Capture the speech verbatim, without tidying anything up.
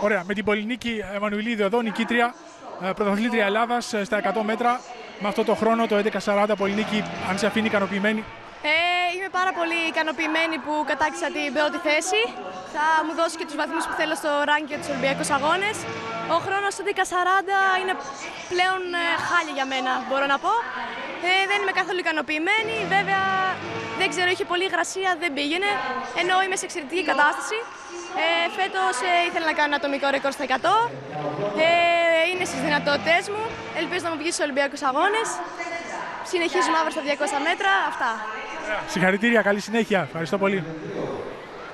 Ωραία. Με την Πολυνίκη Εμμανουηλίδη εδώ, νικήτρια, πρωταθλήτρια Ελλάδας στα εκατό μέτρα. Με αυτό το χρόνο, το έντεκα σαράντα, Πολυνίκη, αν σε αφήνει ικανοποιημένη. Ε, είμαι πάρα πολύ ικανοποιημένη που κατάκτησα την πρώτη θέση. Θα μου δώσει και τους βαθμούς που θέλω στο ranking για τους Ολυμπιακούς Αγώνες. Ο χρόνος έντεκα σαράντα είναι πλέον ε, χάλια για μένα, μπορώ να πω. Ε, δεν είμαι καθόλου ικανοποιημένη. Βέβαια, δεν ξέρω, είχε πολλή υγρασία, δεν πήγαινε. Ενώ είμαι σε εξαιρετική κατάσταση. Ε, φέτος ε, ήθελα να κάνω ένα ατομικό ρεκόρ στα εκατό. Ε, είναι στις δυνατότητές μου. Ελπίζω να μου βγει στους Ολυμπιακούς Αγώνες. Συνεχίζουμε αύριο στα διακόσια μέτρα. Αυτά. Συγχαρητήρια, καλή συνέχεια. Ευχαριστώ πολύ.